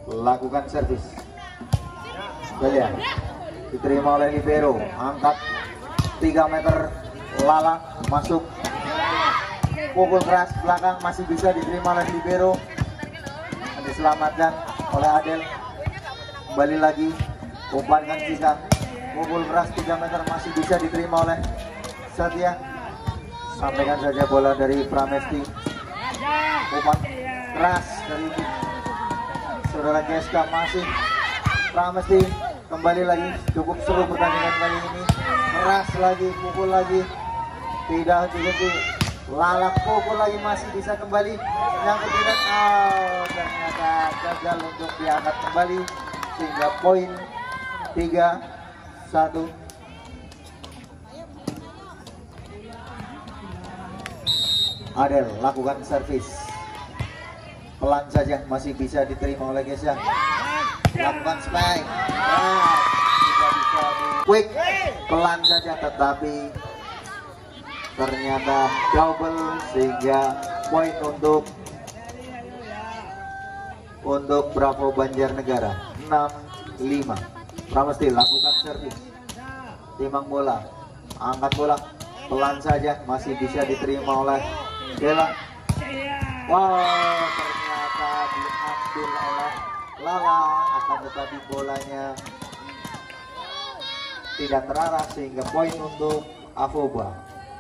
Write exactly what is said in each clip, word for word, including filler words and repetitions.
lakukan servis. Belia diterima oleh libero, angkat tiga meter, Lala masuk, pukul keras belakang, masih bisa diterima oleh libero, diselamatkan oleh Adel. Kembali lagi umpankan sisa, pukul keras tiga meter, masih bisa diterima oleh Satya. Sampaikan saja bola dari Pramesti, umpan keras dari saudara Geska, masih Pramesti. Kembali lagi, cukup seru pertandingan kali ini, keras lagi, pukul lagi, tidak henti-henti, Lala pukul lagi, masih bisa kembali, yang ketiga, oh, ternyata gagal untuk diangkat kembali, sehingga poin tiga satu. Adel lakukan servis, pelan saja, masih bisa diterima oleh Gesya. Lakukan spike, nah, tidak bisa di quick, pelan saja, tetapi ternyata double, sehingga poin untuk untuk Bravo Banjarnegara enam lima. Pramesti lakukan servis, timang bola, angkat bola, pelan saja, masih bisa diterima oleh Dela. Wow, ternyata diambil oleh Lala, akan tetapi bolanya tidak terarah, sehingga poin untuk Avoba.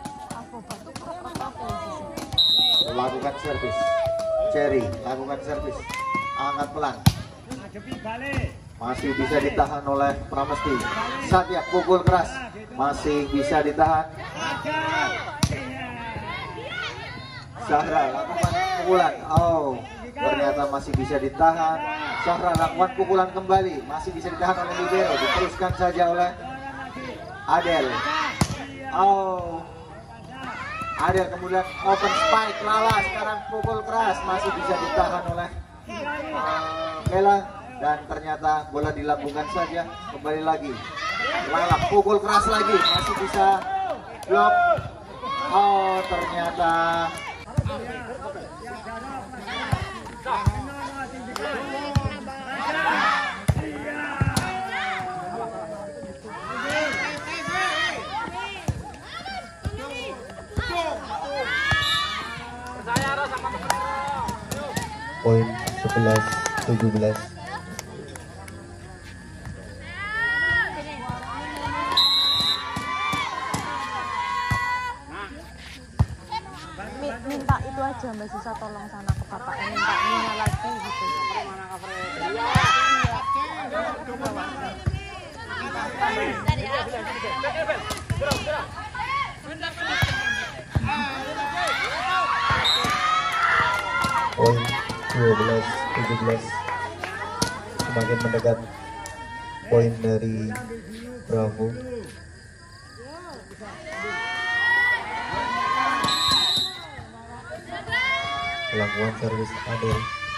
Lakukan servis, Cherry lakukan servis, angkat pelan, masih bisa ditahan oleh Pramesti. Satya pukul keras, masih bisa ditahan. Zahra lakukan pukulan, oh ternyata masih bisa ditahan. Zahra lakukan pukulan kembali, masih bisa ditahan oleh libero, diteruskan saja oleh Adel. Oh, Adel kemudian open spike, Lala sekarang pukul keras, masih bisa ditahan oleh uh, Bella, dan ternyata bola dilambungkan saja. Kembali lagi, Lala pukul keras lagi, masih bisa blok. Oh, ternyata poin sebelas tujuh belas. Minta itu aja Mbak Sisa, tolong sana ke bapaknya, minta minta lagi gitu. Poin dua belas tujuh belas, semakin mendekat poin dari Bravo. Lakukan servis Adel.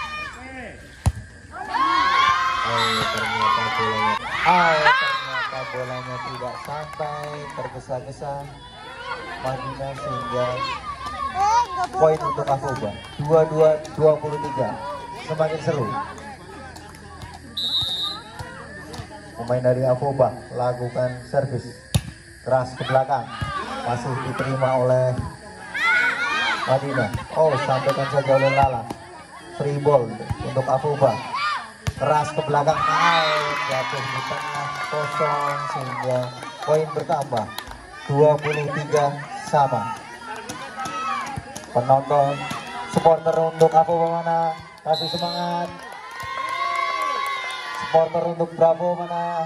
Oh, ternyata bolanya, oh, ternyata bolanya tidak sampai, tergesa-gesa Madina, sehingga poin untuk Avoba dua dua dua puluh tiga. Semakin seru. Pemain dari Avoba lakukan servis keras ke belakang, masih diterima oleh Madina. Oh, sampaikan saja oleh Lala. Free ball untuk Avoba, keras ke belakang, out, jatuh di tengah kosong, sehingga poin bertambah dua puluh tiga sama. Penonton, supporter untuk Avoba mana? Kasih semangat. Supporter untuk Bravo mana?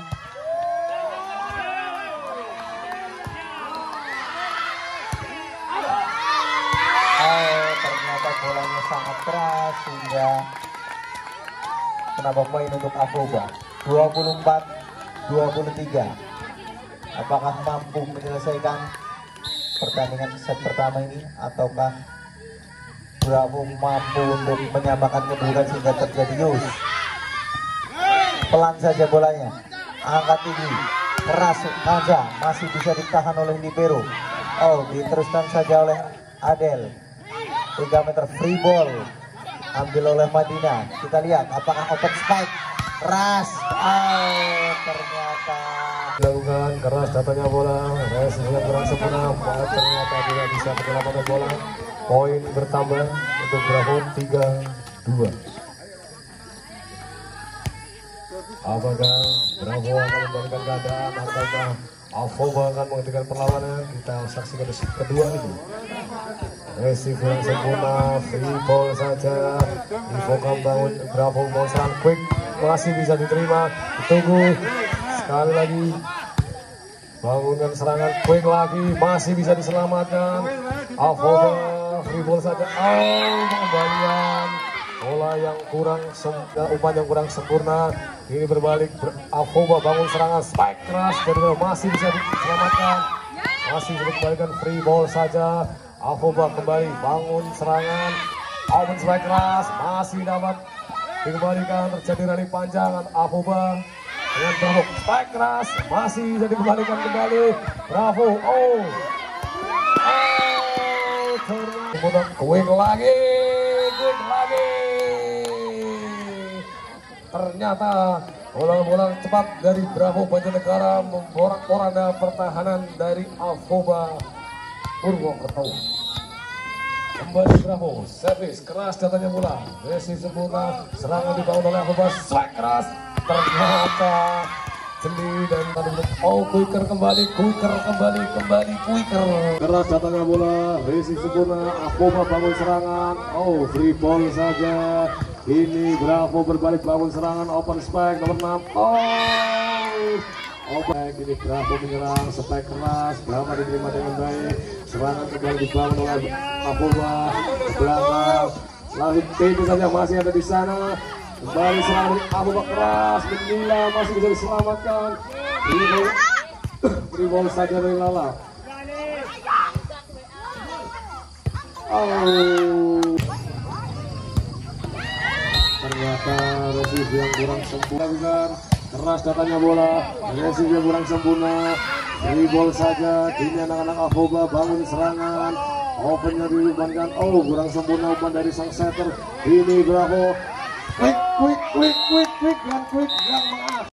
Oh, ternyata bolanya sangat keras, sehingga kenapa poin untuk Avoba dua puluh empat dua puluh tiga. Apakah mampu menyelesaikan pertandingan set pertama ini, ataukah Bravo mampu untuk menyamakan kedudukan sehingga terjadi news? Pelan saja bolanya, angkat tinggi, keras saja, masih bisa ditahan oleh libero. Oh, diteruskan saja oleh Adel. Tiga meter free ball, diambil oleh Madinah. Kita lihat apakah open spike keras. Oh, ternyata dilakukan keras datanya bola, resipi yang kurang sempurna, ternyata tidak bisa menyelamatkan bola. Poin bertambah untuk Bravo tiga dua. Apakah Bravo akan membalikan keadaan ataukah Avoba akan menghentikan perlawanan? Kita saksikan di kedua ini. Resipi yang sempurna, free ball saja. Infocam bangun, Bravo mau serang quick, masih bisa diterima. Ditunggu sekali lagi. Bangunkan serangan quick lagi, masih bisa diselamatkan. Avoba free ball saja. Oh, pengembalian bola yang kurang umpan yang kurang sempurna. Ini berbalik. Avoba bangun serangan spike keras, dan masih bisa diselamatkan. Masih bisa dikembalikan free ball saja. Avoba kembali bangun serangan. Open spike keras, masih dapat dikembalikan. Terjadi rally panjangan Avoba dengan Bravo spike keras, masih bisa dikembalikan kembali. Bravo, oh, oh, ternyata quick lagi, quick lagi. Ternyata bola-bola cepat dari Bravo Banjarnegara memporak-poranda pertahanan dari Avoba Purwokerto. Kembali Bravo, servis keras datanya bola, resi sempurna, serangan dibangun oleh Avoba, strike keras, ternyata jeli dan tadi oh quicker kembali, quicker kembali, kembali quicker. Keras datanya bola, resi sempurna, Avoba bangun serangan, oh free ball saja. Ini Bravo berbalik bangun serangan, open spike nomor enam, oh. Open, ini Bravo menyerang, spike keras, Bravo diterima dengan baik. Serangan kembali dibangun oleh Avoba ke belakang. Lalu itu saja masih ada di sana. Kembali serangan dari Avoba keras, Menila masih bisa diselamatkan. Ini free ball saja dari Lala. Oh, ternyata resipi yang kurang sempurna. Keras datanya bola, resipi yang kurang sempurna. Free ball saja, ini anak-anak Avoba bangun serangan. Opennya diumpankan, oh kurang sempurna umpan dari sang setter. Ini Bravo, quick, quick, quick, quick, quick, yang quick, yang mengakhiri.